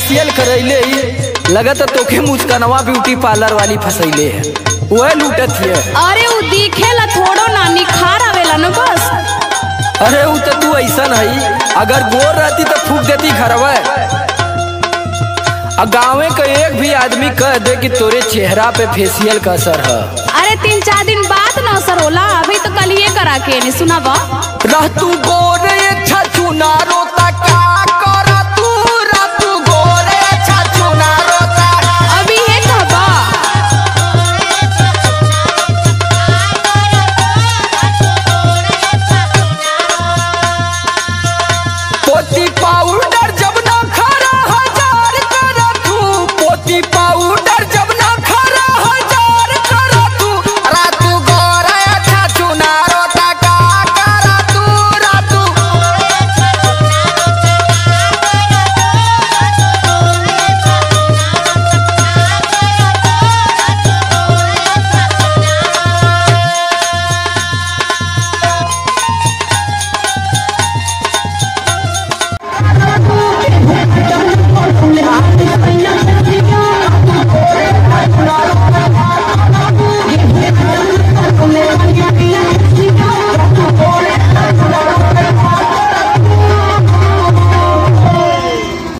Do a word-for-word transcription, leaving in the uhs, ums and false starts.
Facial करैले ही लगत तोखे मुस्कनवा ब्यूटी पार्लर वाली फसैले है वह लूटत है। अरे वो दिखेला थोड़ो ना निखार आवेला न बस। अरे वो तो तू ऐसा है अगर गोर रहती तो फूक देती घरवा। गाँवे का एक भी आदमी कह दे कि तोरे चेहरा पे फेशियल का असर है। अरे तीन चार दिन बाद न असर होला, अभी तो कल ये करा के नहीं सुना बा। रह तू गोरे छछुना